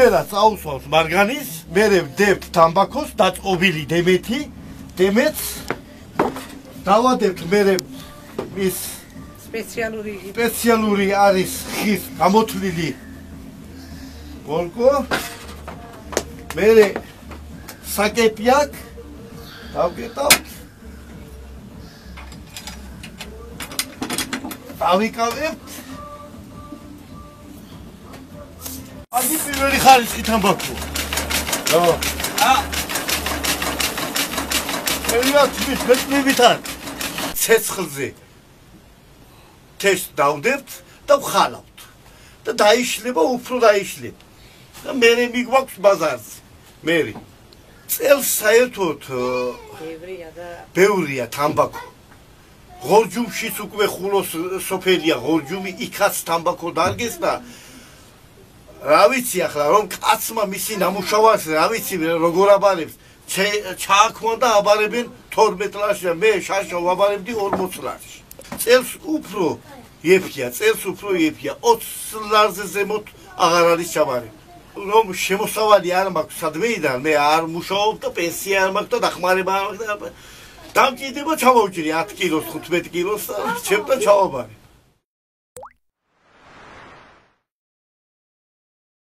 პირველად წაუსვავს მარგანის, მერე ვდებთ თამბაქოს, დაწყობილი დემეთი, დემეთს დავადებთ მერე ის სპეციალური არის ხის გამოთვლილი ბოლკო, მერე საკეპი აქვს, დავკეტავთ, დავიკავებთ. Adi პირველი ხარისხი თამბაქო. მერივად ცეცხლზე თესტ დავდებთ და ვხალავთ და დაიშლება, უფრო დაიშლება და მერე მიგვაქვს ბაზარზე. მერე წელს საერთოდ ბევრია თამბაქო. ღორჯუმშიც უკვე ხულოს სოფელია ღორჯუმი, იქაც თამბაქო დარგეს და რა ვიცი ახლა რომ კაცმა მისი ნამუშევარს რა ვიცი როგორ აბარებს ჩააქვან და აბარებენ 12 ლარში და მე შაშა ვაბარებდი 40 ლარში. წელს უფრო იეფია, 20 ლარზე ზემოთ აღარ არის ჩაბარები. რომ შემოსავალი არ მაქვს სადმეიდან, მე არ მუშაობ და პენსია არ მაქვს და დახმარება არ მაქვს და დამჭირდება ჩავავჭირი 10 კილოს, 15 კილოს და ჩემთან ჩავაბარე.